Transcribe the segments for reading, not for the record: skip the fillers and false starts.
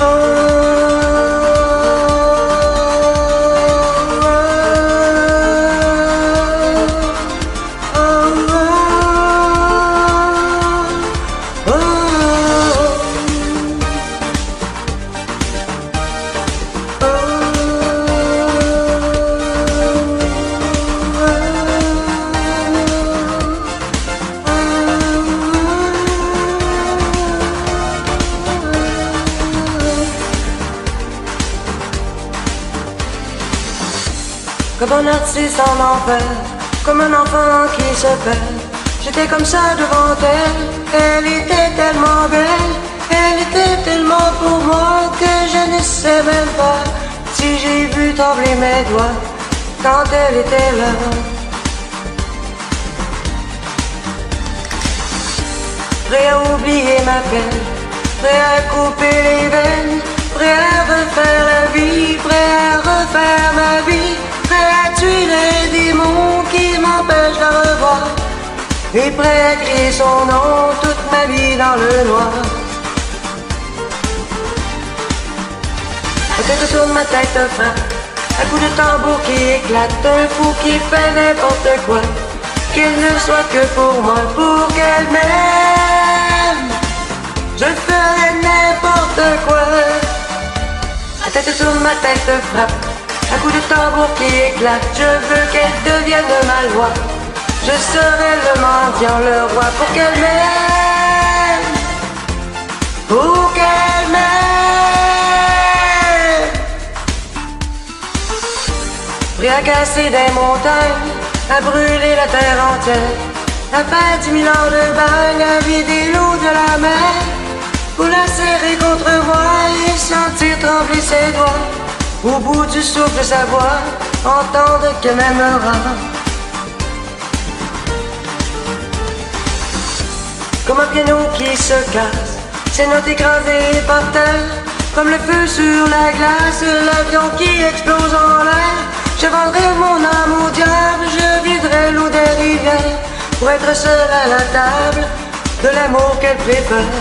Comme un artiste en enfer, comme un enfant qui se perd. J'étais comme ça devant elle, elle était tellement belle, elle était tellement pour moi que je ne sais même pas si j'ai vu trembler mes doigts quand elle était là. Prêt à oublier ma peine, prêt à couper les veines, prêt à refaire la vie, prêt à refaire ma vie, prêt à tuer les démons qui m'empêchent de la revoir, et prêt à crier son nom toute ma vie dans le noir. Ma tête tourne, ma tête frappe, un coup de tambour qui éclate, un fou qui fait n'importe quoi, qu'il ne soit que pour moi, pour qu'elle m'aime. Je ferai n'importe quoi. Ma tête tourne, ma tête frappe, un coup de tambour qui éclate. Je veux qu'elle devienne ma loi. Je serai le mendiant, le roi, pour qu'elle m'aime. Pour qu'elle m'aime. Prêt à casser des montagnes, à brûler la terre entière, à faire 10 000 ans de bagne, à vider l'eau de la mer, pour la serrer contre moi et sentir trembler ses doigts. Au bout du souffle, sa voix, entendre qu'elle m'aimera. Comme un piano qui se casse, ses notes écrasées par terre, comme le feu sur la glace, l'avion qui explose en l'air. Je vendrai mon âme au diable, je viderai l'eau des rivières, pour être seul à la table de l'amour qu'elle préfère.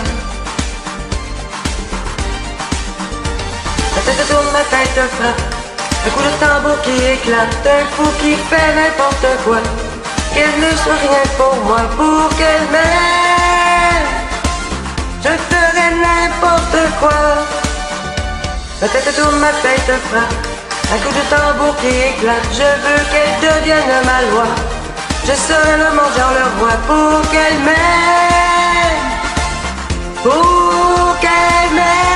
Ma tête tourne, ma tête frappe, un coup de tambour qui éclate, un fou qui fait n'importe quoi, qu'elle ne soit rien pour moi, pour qu'elle m'aime. Je ferai n'importe quoi. Ma tête tourne, ma tête frappe, un coup de tambour qui éclate. Je veux qu'elle devienne ma loi. Je serai le mendiant, le roi, pour qu'elle m'aime. Pour qu'elle m'aime.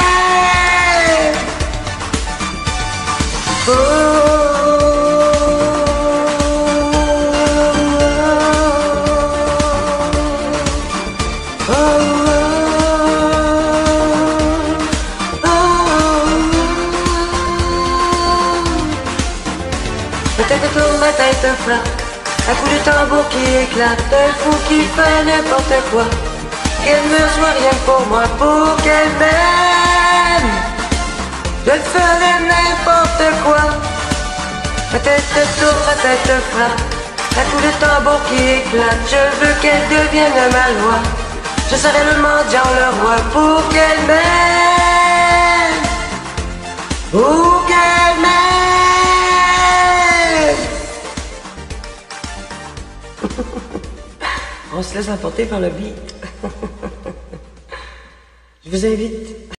Ma tête tourne, ma tête frappe, un coup de tambour qui éclate, un fou qui fait n'importe quoi, qu'elle ne soit rien pour moi, pour qu'elle m'aime. Je ferai n'importe quoi. Ma tête tourne, ma tête frappe, un coup de tambour qui éclate. Je veux qu'elle devienne ma loi. Je serai le mendiant, le roi, pour qu'elle m'aime. Pour qu'elle m'aime. On se laisse emporter par le beat. Je vous invite